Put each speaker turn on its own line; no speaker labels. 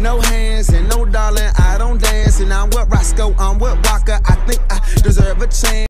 No hands and no darling, I don't dance. And I'm with Roscoe, I'm with Walker. I think I deserve a chance.